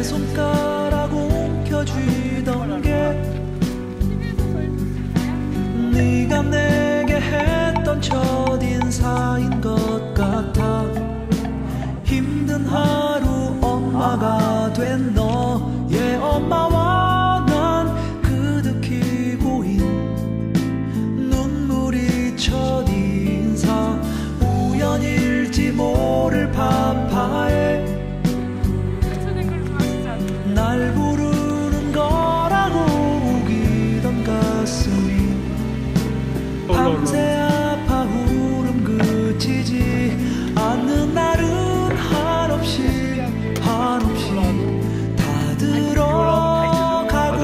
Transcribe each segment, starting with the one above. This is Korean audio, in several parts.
손가락 움켜쥐던 게 네가 내게 했던 첫인사인 것 같아. 힘든 하루 엄마가 된 너의 엄마와 난 그득히 고인 눈물이 첫인사. 우연일지 모를 파파에 날 부르는 거라고 우기던 가슴이 밤새 아파 울음 그치지 않는 날은 한없이 다 들어가고.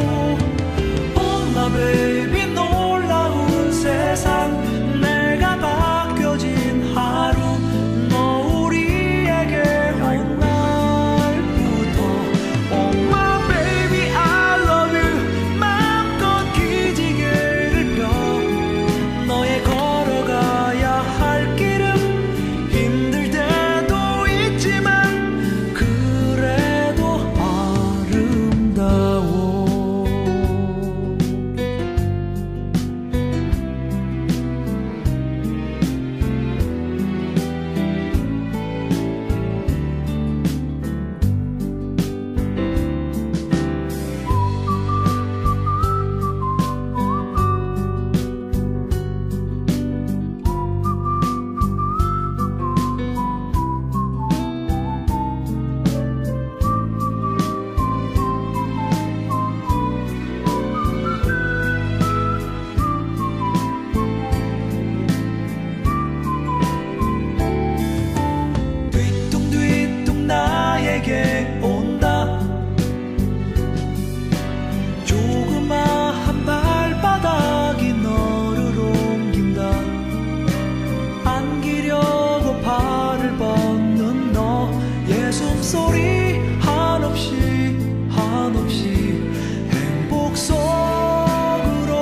엄마 베이비 놀라운 세상 내가 바뀌어진 하루. 너 우리에게 온 날부터 엄마 베이비 I love you 맘껏 기지개를 펴. 너의 걸어가야 할 길은 힘들 때도 있지만 그래도 아름다워. 뒤뚱뒤뚱 나에게 온다. 조그마한 발바닥이 너를 옮긴다. 안기려고 발을 뻗는 너의 숨소리 한없이 행복 속으로.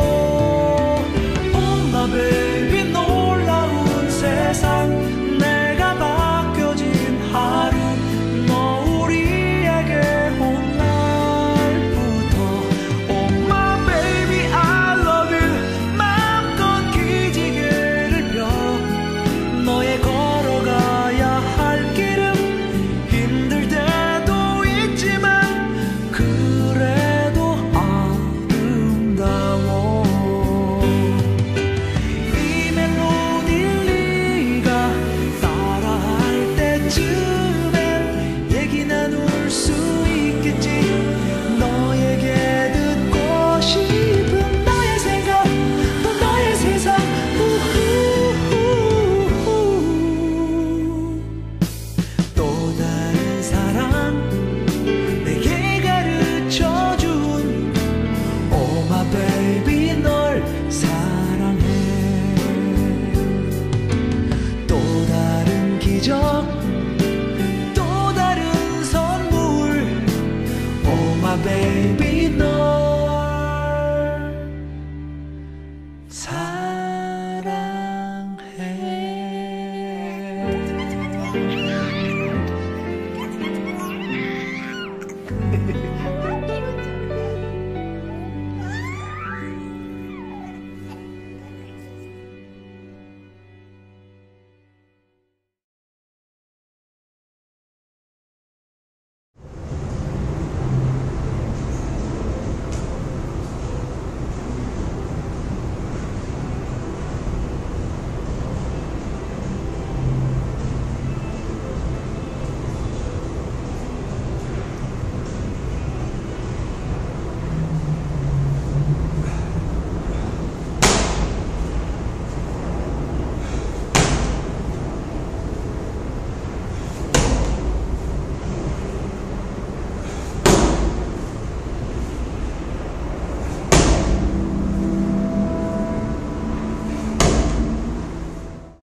엄마 베이비 놀라운 세상 내가 바뀌어진 하루. 너 우리에게 온 날부터 엄마 베이비 I love you 맘껏 기지개를 펴. 너의 걸어가야 할 길은 힘들 때도 있지만 그래도 아름다워. 이 멜로디 네가 따라할 때쯤엔 얘기 나눌 수 있겠지. 너에게 듣고 싶은 너의 생각 또 너의 세상. 또 다른 사랑 내게 가르쳐준 엄마 베이비 널 사랑해. 또 다른 기적 또 다른 선물 엄마 베이비